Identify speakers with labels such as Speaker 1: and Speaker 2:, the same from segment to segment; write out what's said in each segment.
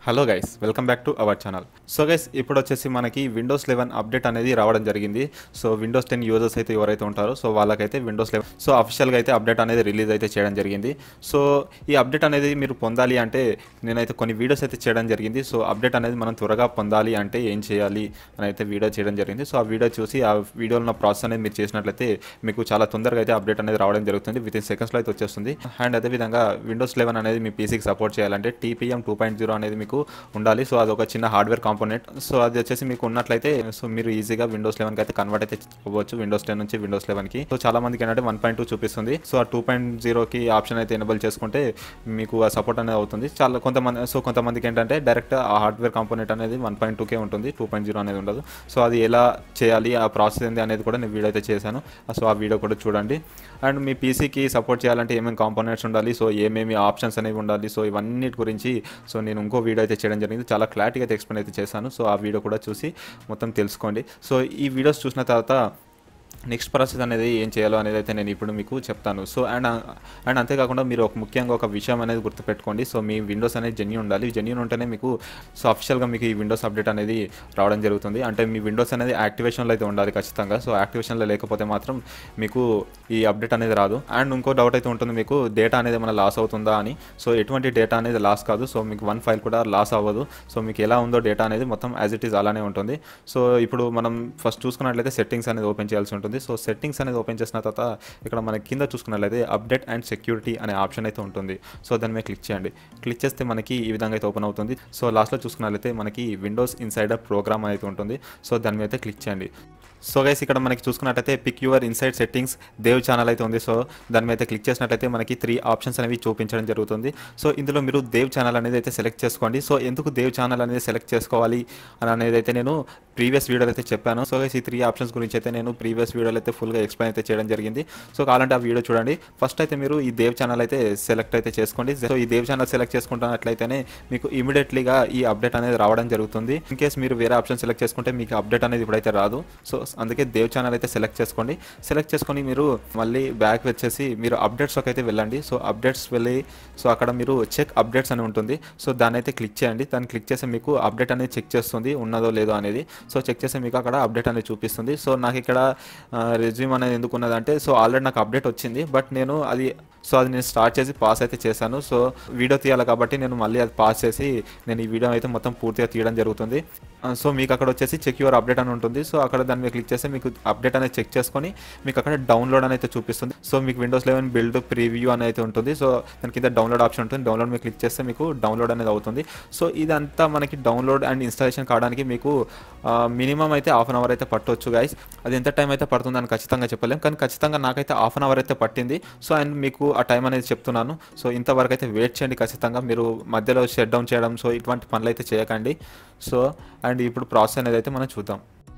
Speaker 1: Hello guys, welcome back to our channel. So guys, ఇప్పుడు వచ్చేసి మనకి విండోస్ 11 అప్డేట్ అనేది రావడం జరిగింది. సో విండోస్ 10 యూజర్స్ అయితే ఎవరైతే ఉంటారో సో వాళ్ళకైతే విండోస్ 11 సో అఫీషియల్గా అయితే అప్డేట్ అనేది రిలీజ్ అయితే చేయడం జరిగింది. సో ఈ అప్డేట్ అనేది మీరు పొందాలి అంటే నేనైతే కొన్ని వీడియోస్ అయితే చేయడం జరిగింది. సో అప్డేట్ అనేది మనం త్వరగా పొందాలి అంటే ఏం చేయాలి అని అయితే వీడియో చేయడం జరిగింది. సో ఆ వీడియో చూసి ఆ వీడియోలో ఉన్న ప్రాసెస్ అనేది మీరు చేసినట్లయితే మీకు చాలా తొందరగా అయితే అప్డేట్ అనేది రావడం జరుగుతుంది. విత్ ఇన్ సెకండ్స్లో అయితే వచ్చేస్తుంది. అండ్ అదేవిధంగా విండోస్ 11 అనేది మీ పీసీకి సపోర్ట్ చేయాలంటే TPM 2.0 అనేది మీకు ఉండాలి. సో అది ఒక చిన్న హార్డ్వేర్ కాంపోనెంట్. సో అది వచ్చేసి మీకు ఉన్నట్లయితే సో మీరు ఈజీగా విండోస్ 11 కి అయితే కన్వర్ట్ అయితే అవ్వచ్చు, విండోస్ 10 నుంచి విండోస్ 11 కి. సో చాలా మందికి ఏంటంటే 1.2 చూపిస్తుంది. సో ఆ 2.0 కి ఆప్షన్ అయితే ఎనేబుల్ చేసుకుంటే మీకు ఆ సపోర్ట్ అనేది అవుతుంది. చాలా కొంతమందికి ఏంటంటే డైరెక్ట్ ఆ హార్డ్వేర్ కాంపోనెంట్ అనేది 1.2 ఉంటుంది, 2.0 అనేది ఉండదు. సో అది ఎలా చేయాలి, ఆ ప్రాసెస్ ఏంది అనేది కూడా నేను వీడియో అయితే చేశాను. సో ఆ వీడియో కూడా చూడండి. అండ్ మీ పీసీకి సపోర్ట్ చేయాలంటే ఏమేమి కాంపోనెంట్స్ ఉండాలి, సో ఏమేమి ఆప్షన్స్ అనేవి ఉండాలి, సో ఇవన్నిటి గురించి సో నేను ఇంకో వీడియో అయితే చేయడం జరిగింది. చాలా క్లారిటీగా అయితే ఎక్స్ప్లెయిన్ అయితే చేశాను. సో ఆ వీడియో కూడా చూసి మొత్తం తెలుసుకోండి. సో ఈ వీడియోస్ చూసిన తర్వాత నెక్స్ట్ ప్రాసెస్ అనేది ఏం చేయాలో అనేది అయితే నేను ఇప్పుడు మీకు చెప్తాను. సో అండ్ అంతేకాకుండా మీరు ముఖ్యంగా ఒక విషయం అనేది గుర్తుపెట్టుకోండి. సో మీ విండోస్ అనేది జెన్యూన్ ఉండాలి. జెన్యూన్ ఉంటేనే మీకు సో అఫీషియల్గా మీకు ఈ విండోస్ అప్డేట్ అనేది రావడం జరుగుతుంది. అంటే మీ విండోస్ అనేది యాక్టివేషన్లో అయితే ఉండాలి ఖచ్చితంగా. సో యాక్టివేషన్లో లేకపోతే మాత్రం మీకు ఈ అప్డేట్ అనేది రాదు. అండ్ ఇంకో డౌట్ అయితే ఉంటుంది మీకు, డేటా అనేది ఏమైనా లాస్ అవుతుందా అని. సో ఎటువంటి డేటా అనేది లాస్ కాదు. సో మీకు వన్ ఫైల్ కూడా లాస్ అవ్వదు. సో మీకు ఎలా ఉందో డేటా అనేది మొత్తం యాజ్ ఇట్ ఈస్ అలానే ఉంటుంది. సో ఇప్పుడు మనం ఫస్ట్ చూసుకున్నట్లయితే సెట్టింగ్స్ అనేది ఓపెన్ చేయాల్సి ఉంటుంది. సో సెట్టింగ్స్ అనేది ఓపెన్ చేసిన తర్వాత ఇక్కడ మన కింద చూసుకున్నట్లయితే అప్డేట్ అండ్ సెక్యూరిటీ అనే ఆప్షన్ అయితే ఉంటుంది. సో దాని మీద క్లిక్ చేయండి. క్లిక్ చేస్తే మనకి ఈ విధంగా అయితే ఓపెన్ అవుతుంది. సో లాస్ట్లో చూసుకున్నట్లయితే మనకి విండోస్ ఇన్సైడర్ ప్రోగ్రామ్ అయితే ఉంటుంది. సో దాని మీద అయితే క్లిక్ చేయండి. సో గైస్, ఇక్కడ మనకి చూసుకున్నట్లయితే pick your inside settings Dev channel అయితే ఉంది. సో దాని మీద క్లిక్ చేసినట్లయితే మనకి 3 ఆప్షన్స్ అనేవి చూపించడం జరుగుతుంది. సో ఇందులో మీరు దేవ్ ఛానల్ అనేది అయితే సెలెక్ట్ చేసుకోండి. సో ఎందుకు దేవ్ ఛానల్ అనేది సెలెక్ట్ చేసుకోవాలి అనేది అయితే నేను ప్రీవియస్ వీడియోలో అయితే చెప్పాను. సో గైస్, ఈ 3 ఆప్షన్స్ గురించి అయితే నేను ప్రీవియస్ వీడియోలో అయితే ఫుల్గా ఎక్స్ప్లెయిన్ అయితే చేయడం జరిగింది. సో కావాలంటే ఆ వీడియో చూడండి. ఫస్ట్ అయితే మీరు ఈ దేవ్ ఛానల్ అయితే సెలెక్ట్ అయితే చేసుకోండి. సో ఈ దేవ్ ఛానల్ సెలెక్ట్ చేసుకుంటున్నట్లయితేనే మీకు ఇమీడియట్లీగా ఈ అప్డేట్ అనేది రావడం జరుగుతుంది. ఇన్ కేస్ మీరు వేరే ఆప్షన్ సెలెక్ట్ చేసుకుంటే మీకు అప్డేట్ అనేది ఇప్పుడైతే రాదు. సో అందుకే దేవ్ ఛానల్ అయితే సెలెక్ట్ చేసుకోండి. సెలెక్ట్ చేసుకొని మీరు మళ్ళీ బ్యాక్ వచ్చేసి మీరు అప్డేట్స్లోకి అయితే వెళ్ళండి. సో అప్డేట్స్ వెళ్ళి సో అక్కడ మీరు చెక్ అప్డేట్స్ అని ఉంటుంది. సో దాన్ని అయితే క్లిక్ చేయండి. దాన్ని క్లిక్ చేస్తే మీకు అప్డేట్ అనేది చెక్ చేస్తుంది ఉన్నదో లేదో అనేది. సో చెక్ చేస్తే మీకు అక్కడ అప్డేట్ అనేది చూపిస్తుంది. సో నాకు ఇక్కడ రెజ్యూమ్ అనేది ఎందుకు ఉన్నదంటే సో ఆల్రెడీ నాకు అప్డేట్ వచ్చింది, బట్ నేను అది నేను స్టార్ట్ చేసి పాస్ అయితే చేశాను. సో వీడియో తీయాలి కాబట్టి నేను మళ్ళీ అది పాస్ చేసి నేను ఈ వీడియో అయితే మొత్తం పూర్తిగా తీయడం జరుగుతుంది. సో మీకు అక్కడ వచ్చేసి చెక్ యువర్ అప్డేట్ అని ఉంటుంది. సో అక్కడ దాని మీద క్లిక్ చేస్తే మీకు అప్డేట్ అనేది చెక్ చేసుకొని మీకు అక్కడ డౌన్లోడ్ అని అయితే చూపిస్తుంది. సో మీకు విండోస్ 11 బిల్డ్ ప్రివ్యూ అని అయితే ఉంటుంది. సో దాని కింద డౌన్లోడ్ ఆప్షన్ ఉంటుంది. డౌన్లోడ్ మీద క్లిక్ చేస్తే మీకు డౌన్లోడ్ అనేది అవుతుంది. సో ఇదంతా మనకి డౌన్లోడ్ అండ్ ఇన్స్టాలేషన్ కావడానికి మీకు మినిమం అయితే హాఫ్ అన్ అవర్ అయితే పట్టవచ్చు గైస్. అది ఎంత టైం అయితే పడుతుందని ఖచ్చితంగా చెప్పలేం, కానీ ఖచ్చితంగా నాకైతే హాఫ్ అన్ అవర్ అయితే పట్టింది. సో అండ్ మీకు ఆ టైం అనేది చెప్తున్నాను. సో ఇంతవరకు అయితే వెయిట్ చేయండి ఖచ్చితంగా. మీరు మధ్యలో షట్ డౌన్ చేయడం సో ఇటువంటి పనులు అయితే చేయకండి. సో అండ్ ఇప్పుడు ప్రాసెస్ అనేది అయితే మనం చూద్దాం.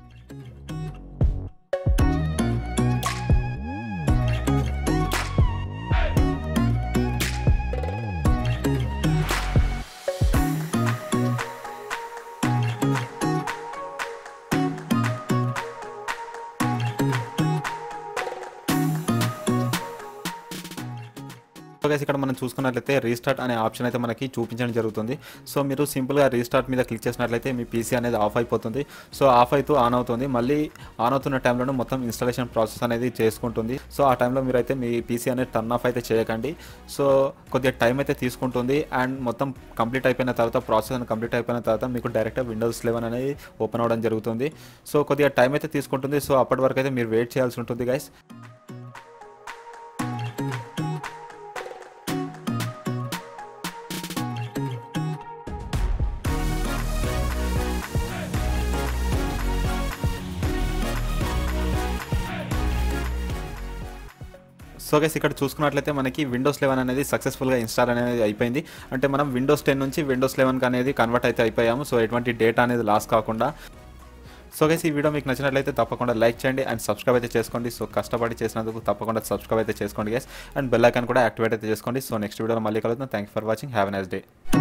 Speaker 1: ఇక్కడ మనం చూసుకున్నట్లయితే రీస్టార్ట్ అనే ఆప్షన్ అయితే మనకి చూపించడం జరుగుతుంది. సో మీరు సింపుల్గా రీస్టార్ట్ మీద క్లిక్ చేసినట్లయితే మీ పీసీ అనేది ఆఫ్ అయిపోతుంది. సో ఆఫ్ అవుతూ ఆన్ అవుతుంది. మళ్ళీ ఆన్ అవుతున్న టైంలోనే మొత్తం ఇన్స్టాలేషన్ ప్రాసెస్ అనేది చేసుకుంటుంది. సో ఆ టైంలో మీరు అయితే మీ పీసీ అనేది టర్న్ ఆఫ్ అయితే చేయకండి. సో కొద్దిగా టైం అయితే తీసుకుంటుంది. అండ్ మొత్తం కంప్లీట్ అయిపోయిన తర్వాత ప్రాసెస్ అనేది కంప్లీట్ అయిపోయిన తర్వాత మీకు డైరెక్ట్గా విండోస్ 11 అనేది ఓపెన్ అవ్వడం జరుగుతుంది. సో కొద్దిగా టైం అయితే తీసుకుంటుంది. సో అప్పటి వరకు అయితే మీరు వెయిట్ చేయాల్సి ఉంటుంది గైస్. సో గైస్, ఇక్కడ చూసుకున్నట్లయితే మనకి విండోస్ 11 అనేది సక్సెస్ఫుల్గా ఇన్స్టాల్ అనేది అయిపోయింది. అంటే మనం విండోస్ 10 నుంచి విండోస్ 11 అనేది కన్వర్ట్ అయితే అయిపోయాము. సో ఎటువంటి డేటా అనేది లాస్ కాకుండా. సో గైస్, ఈ వీడియో మీకు నచ్చినట్లయితే తప్పకుండా లైక్ చేయండి అండ్ సబ్స్క్రైబ్ అయితే చేసుకోండి. సో కష్టపడి చేసినందుకు తప్పకుండా సబ్స్క్రైబ్ అయితే చేసుకోండి గైస్. అండ్ బెల్ ఐకాన్ కూడా యాక్టివేట్ అయితే చేసుకోండి. సో నెక్స్ట్ వీడియోలో మళ్ళీ కలుద్దాం. Thank you for watching. Have a nice day.